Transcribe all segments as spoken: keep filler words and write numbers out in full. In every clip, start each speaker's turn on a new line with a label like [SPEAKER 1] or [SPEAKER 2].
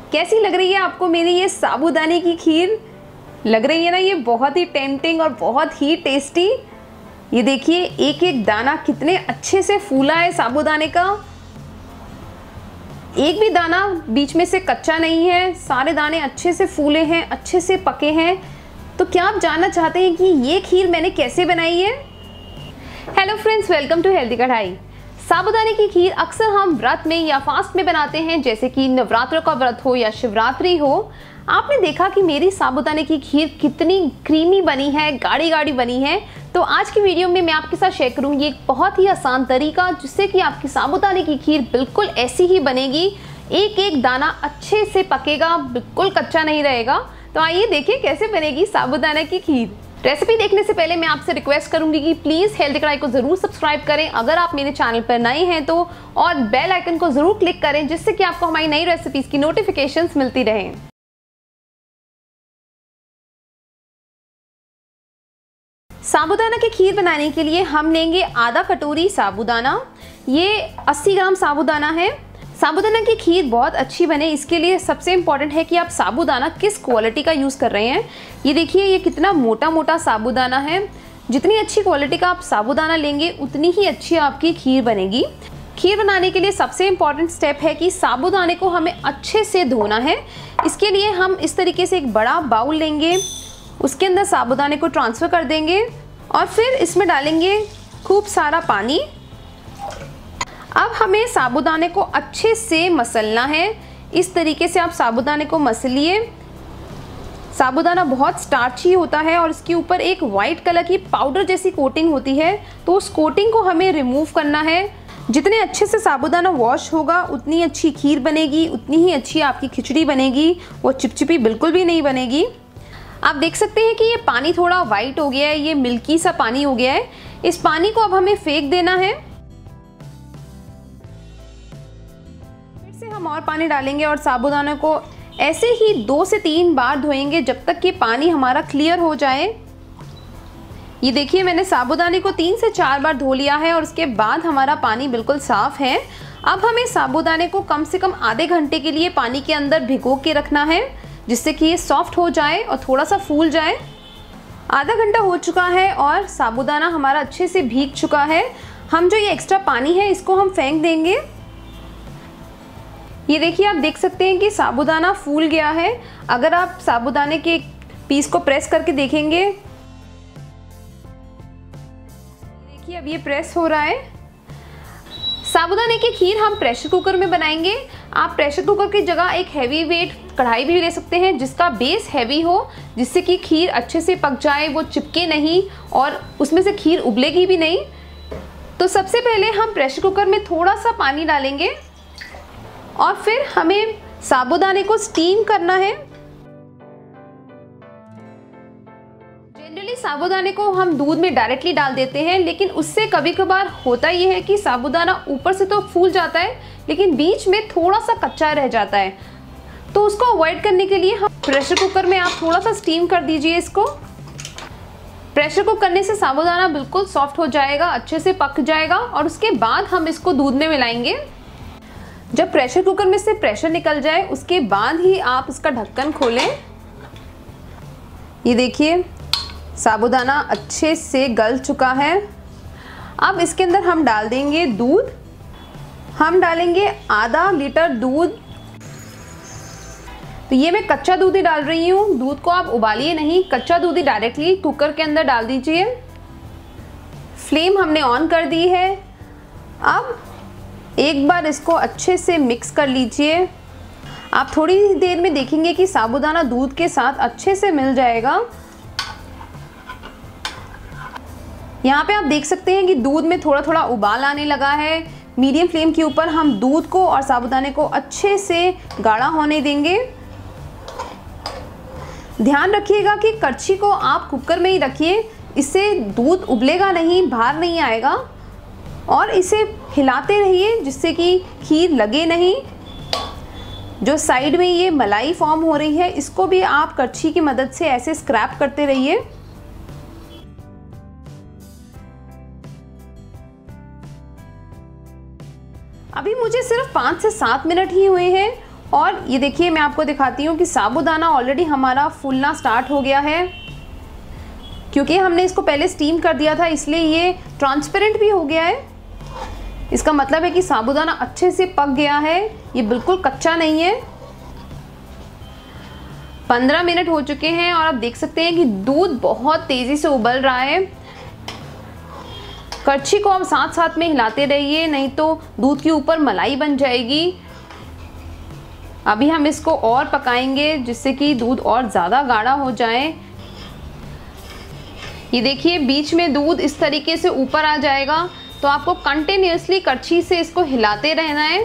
[SPEAKER 1] कैसी लग रही है आपको मेरी ये साबूदाने की खीर? लग रही है ना ये बहुत ही टेम्पटिंग और बहुत ही टेस्टी। ये देखिए एक एक दाना कितने अच्छे से फूला है साबूदाने का। एक भी दाना बीच में से कच्चा नहीं है, सारे दाने अच्छे से फूले हैं, अच्छे से पके हैं। तो क्या आप जानना चाहते हैं कि ये खीर मैंने कैसे बनाई है? Hello friends, welcome to healthy Kadhai. साबूदाने की खीर अक्सर हम व्रत में या फास्ट में बनाते हैं, जैसे कि नवरात्र का व्रत हो या शिवरात्रि हो। आपने देखा कि मेरी साबूदाने की खीर कितनी क्रीमी बनी है, गाढ़ी गाढ़ी बनी है। तो आज की वीडियो में मैं आपके साथ शेयर करूंगी एक बहुत ही आसान तरीका, जिससे कि आपकी साबूदाने की खीर बिल्कुल ऐसी ही बनेगी। एक एक दाना अच्छे से पकेगा, बिल्कुल कच्चा नहीं रहेगा। तो आइए देखिए कैसे बनेगी साबूदाना की खीर। रेसिपी देखने से पहले मैं आपसे रिक्वेस्ट करूंगी कि प्लीज़ हेल्दी कढ़ाई को ज़रूर सब्सक्राइब करें अगर आप मेरे चैनल पर नए हैं तो, और बेल आइकन को ज़रूर क्लिक करें, जिससे कि आपको हमारी नई रेसिपीज़ की नोटिफिकेशंस मिलती रहें। साबूदाना की खीर बनाने के लिए हम लेंगे आधा कटोरी साबूदाना। ये अस्सी ग्राम साबूदाना है। साबूदाना की खीर बहुत अच्छी बने, इसके लिए सबसे इम्पॉर्टेंट है कि आप साबूदाना किस क्वालिटी का यूज़ कर रहे हैं। ये देखिए ये कितना मोटा मोटा साबूदाना है। जितनी अच्छी क्वालिटी का आप साबूदाना लेंगे उतनी ही अच्छी आपकी खीर बनेगी। खीर बनाने के लिए सबसे इम्पॉर्टेंट स्टेप है कि साबूदाने को हमें अच्छे से धोना है। इसके लिए हम इस तरीके से एक बड़ा बाउल लेंगे, उसके अंदर साबूदाने को ट्रांसफ़र कर देंगे और फिर इसमें डालेंगे खूब सारा पानी। अब हमें साबूदाने को अच्छे से मसलना है। इस तरीके से आप साबूदाने को मसलिए। साबूदाना बहुत स्टार्ची होता है और इसके ऊपर एक वाइट कलर की पाउडर जैसी कोटिंग होती है, तो उस कोटिंग को हमें रिमूव करना है। जितने अच्छे से साबूदाना वॉश होगा उतनी अच्छी खीर बनेगी, उतनी ही अच्छी आपकी खिचड़ी बनेगी। वो चिपचिपी बिल्कुल भी नहीं बनेगी। आप देख सकते हैं कि ये पानी थोड़ा वाइट हो गया है, ये मिल्की सा पानी हो गया है। इस पानी को अब हमें फेंक देना है। फिर से हम और पानी डालेंगे और साबूदाना को ऐसे ही दो से तीन बार धोएंगे जब तक कि पानी हमारा क्लियर हो जाए। ये देखिए मैंने साबूदाने को तीन से चार बार धो लिया है और उसके बाद हमारा पानी बिल्कुल साफ़ है। अब हमें साबूदाने को कम से कम आधे घंटे के लिए पानी के अंदर भिगो के रखना है, जिससे कि ये सॉफ्ट हो जाए और थोड़ा सा फूल जाए। आधा घंटा हो चुका है और साबूदाना हमारा अच्छे से भीग चुका है। हम जो ये एक्स्ट्रा पानी है इसको हम फेंक देंगे। ये देखिए आप देख सकते हैं कि साबूदाना फूल गया है। अगर आप साबूदाने के पीस को प्रेस करके देखेंगे, देखिए अब ये प्रेस हो रहा है। साबूदाने की खीर हम प्रेशर कुकर में बनाएंगे। आप प्रेशर कुकर की जगह एक हैवी वेट कढ़ाई भी ले सकते हैं, जिसका बेस हैवी हो, जिससे कि खीर अच्छे से पक जाए, वो चिपके नहीं और उसमें से खीर उबलेगी भी नहीं। तो सबसे पहले हम प्रेशर कुकर में थोड़ा सा पानी डालेंगे और फिर हमें साबूदाने को स्टीम करना है। जनरली साबूदाने को हम दूध में डायरेक्टली डाल देते हैं, लेकिन उससे कभी कभार होता यह है कि साबूदाना ऊपर से तो फूल जाता है लेकिन बीच में थोड़ा सा कच्चा रह जाता है। तो उसको अवॉइड करने के लिए हम प्रेशर कुकर में आप थोड़ा सा स्टीम कर दीजिए इसको। प्रेशर कुक करने से साबूदाना बिल्कुल सॉफ्ट हो जाएगा, अच्छे से पक जाएगा और उसके बाद हम इसको दूध में मिलाएंगे। जब प्रेशर कुकर में से प्रेशर निकल जाए उसके बाद ही आप इसका ढक्कन खोलें। ये देखिए साबूदाना अच्छे से गल चुका है। अब इसके अंदर हम डाल देंगे दूध। हम डालेंगे आधा लीटर दूध। तो ये मैं कच्चा दूध ही डाल रही हूँ, दूध को आप उबालिए नहीं, कच्चा दूध ही डायरेक्टली कुकर के अंदर डाल दीजिए। फ्लेम हमने ऑन कर दी है। अब एक बार इसको अच्छे से मिक्स कर लीजिए। आप थोड़ी देर में देखेंगे कि साबूदाना दूध के साथ अच्छे से मिल जाएगा। यहाँ पे आप देख सकते हैं कि दूध में थोड़ा थोड़ा उबाल आने लगा है। मीडियम फ्लेम के ऊपर हम दूध को और साबूदाने को अच्छे से गाढ़ा होने देंगे। ध्यान रखिएगा कि कड़छी को आप कुकर में ही रखिए, इससे दूध उबलेगा नहीं, बाहर नहीं आएगा। और इसे हिलाते रहिए जिससे कि खीर लगे नहीं। जो साइड में ये मलाई फॉर्म हो रही है इसको भी आप कड़छी की मदद से ऐसे स्क्रैप करते रहिए। अभी मुझे सिर्फ पाँच से सात मिनट ही हुए हैं और ये देखिए मैं आपको दिखाती हूँ कि साबूदाना ऑलरेडी हमारा फूलना स्टार्ट हो गया है। क्योंकि हमने इसको पहले स्टीम कर दिया था इसलिए ये ट्रांसपेरेंट भी हो गया है। इसका मतलब है कि साबूदाना अच्छे से पक गया है, ये बिल्कुल कच्चा नहीं है। पंद्रह मिनट हो चुके हैं और आप देख सकते हैं कि दूध बहुत तेज़ी से उबल रहा है। कड़छी को आप साथ साथ में हिलाते रहिए, नहीं तो दूध के ऊपर मलाई बन जाएगी। अभी हम इसको और पकाएंगे जिससे कि दूध और ज़्यादा गाढ़ा हो जाए। ये देखिए बीच में दूध इस तरीके से ऊपर आ जाएगा, तो आपको कंटिन्यूअसली कड़छी से इसको हिलाते रहना है।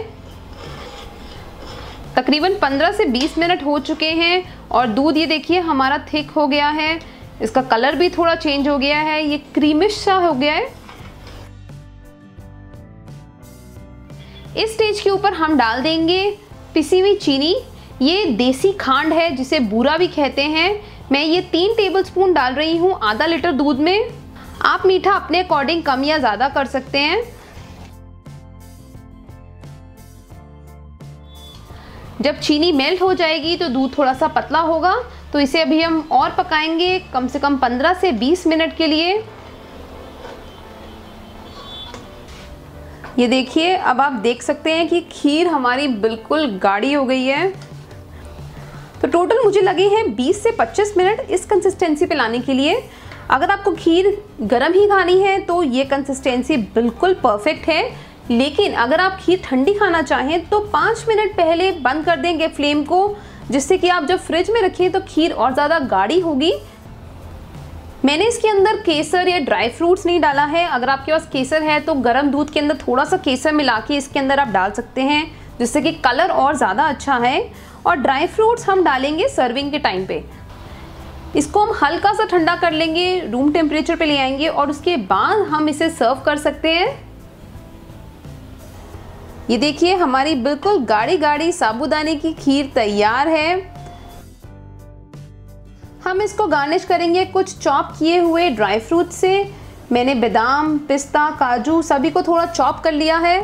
[SPEAKER 1] तकरीबन पंद्रह से बीस मिनट हो चुके हैं और दूध ये देखिए हमारा थिक हो गया है, इसका कलर भी थोड़ा चेंज हो गया है, ये क्रीमिश सा हो गया है। इस स्टेज के ऊपर हम डाल देंगे पिसी हुई चीनी। ये देसी खांड है जिसे बूरा भी कहते हैं। मैं ये तीन टेबलस्पून डाल रही हूँ आधा लीटर दूध में। आप मीठा अपने अकॉर्डिंग कम या ज़्यादा कर सकते हैं। जब चीनी मेल्ट हो जाएगी तो दूध थोड़ा सा पतला होगा, तो इसे अभी हम और पकाएंगे कम से कम पंद्रह से बीस मिनट के लिए। ये देखिए अब आप देख सकते हैं कि खीर हमारी बिल्कुल गाढ़ी हो गई है। तो टोटल मुझे लगे हैं बीस से पच्चीस मिनट इस कंसिस्टेंसी पे लाने के लिए। अगर आपको खीर गर्म ही खानी है तो ये कंसिस्टेंसी बिल्कुल परफेक्ट है, लेकिन अगर आप खीर ठंडी खाना चाहें तो पाँच मिनट पहले बंद कर देंगे फ्लेम को, जिससे कि आप जब फ्रिज में रखें तो खीर और ज़्यादा गाढ़ी होगी। मैंने इसके अंदर केसर या ड्राई फ्रूट्स नहीं डाला है। अगर आपके पास केसर है तो गर्म दूध के अंदर थोड़ा सा केसर मिला के इसके अंदर आप डाल सकते हैं, जिससे कि कलर और ज़्यादा अच्छा है। और ड्राई फ्रूट्स हम डालेंगे सर्विंग के टाइम पे। इसको हम हल्का सा ठंडा कर लेंगे, रूम टेम्परेचर पे ले आएंगे और उसके बाद हम इसे सर्व कर सकते हैं। ये देखिए हमारी बिल्कुल गाढ़ी गाढ़ी साबूदाने की खीर तैयार है। हम इसको गार्निश करेंगे कुछ चॉप किए हुए ड्राई फ्रूट से। मैंने बादाम, पिस्ता, काजू सभी को थोड़ा चॉप कर लिया है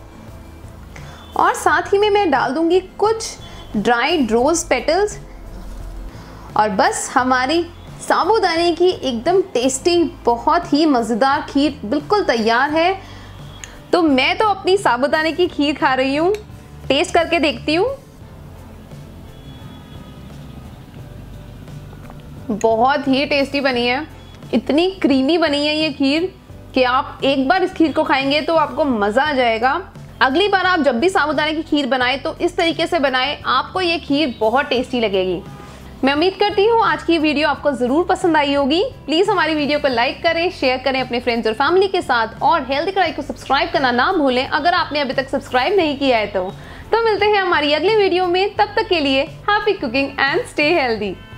[SPEAKER 1] और साथ ही में मैं डाल दूंगी कुछ ड्राइड रोज पेटल्स। और बस हमारी साबूदाने की एकदम टेस्टी बहुत ही मज़ेदार खीर बिल्कुल तैयार है। तो मैं तो अपनी साबूदाने की खीर खा रही हूँ, टेस्ट करके देखती हूँ। बहुत ही टेस्टी बनी है, इतनी क्रीमी बनी है ये खीर कि आप एक बार इस खीर को खाएंगे तो आपको मज़ा आ जाएगा। अगली बार आप जब भी साबूदाने की खीर बनाएं तो इस तरीके से बनाएं, आपको ये खीर बहुत टेस्टी लगेगी। मैं उम्मीद करती हूँ आज की वीडियो आपको ज़रूर पसंद आई होगी। प्लीज़ हमारी वीडियो को लाइक करें, शेयर करें अपने फ्रेंड्स और फैमिली के साथ, और हेल्दी कढ़ाई को सब्सक्राइब करना ना भूलें अगर आपने अभी तक सब्सक्राइब नहीं किया है तो। तो मिलते हैं हमारी अगली वीडियो में, तब तक के लिए happy cooking and stay healthy.